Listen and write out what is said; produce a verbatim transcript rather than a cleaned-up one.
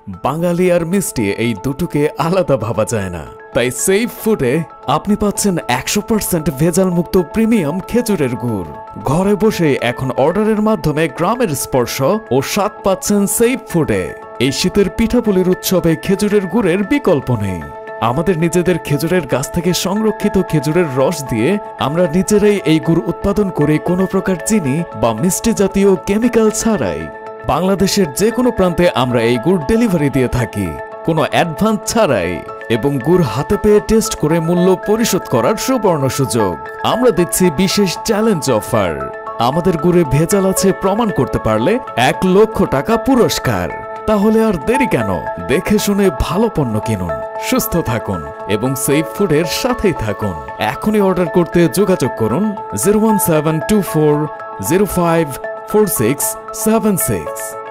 বাঙালি আর মিষ্টি এই দুটোকে আলাদা ভাবা যায় না। তাই সেফ ফুডে আপনি পাচ্ছেন একশো পার্সেন্ট ভেজাল মুক্ত প্রিমিয়াম খেজুরের গুড়। ঘরে বসে এখন অর্ডারের মাধ্যমে গ্রামের স্পর্শ ও স্বাদ পাচ্ছেন সেফ ফুডে। এই শীতের পিঠাপুলির উৎসবে খেজুরের গুড়ের বিকল্প নেই। আমাদের নিজেদের খেজুরের গাছ থেকে সংরক্ষিত খেজুরের রস দিয়ে আমরা নিজেরাই এই গুড় উৎপাদন করে কোনো প্রকার চিনি বা মিষ্টি জাতীয় কেমিক্যাল ছাড়াই। বাংলাদেশের যে কোনো প্রান্তে আমরা এই গুড় ডেলিভারি দিয়ে থাকি কোনো অ্যাডভান্স ছাড়াই, এবং গুড় হাতে পেয়ে টেস্ট করে মূল্য পরিশোধ করার সুবর্ণ সুযোগ। আমরা দিচ্ছি বিশেষ চ্যালেঞ্জ অফার। আমাদের গুড়ে ভেজাল আছে প্রমাণ করতে পারলে এক লক্ষ টাকা পুরস্কার। তাহলে আর দেরি কেন? দেখে শুনে ভালো পণ্য কিনুন, সুস্থ থাকুন এবং সেফ ফুডের সাথেই থাকুন। এখনই অর্ডার করতে যোগাযোগ করুন zero one seven two four zero five four six seven six.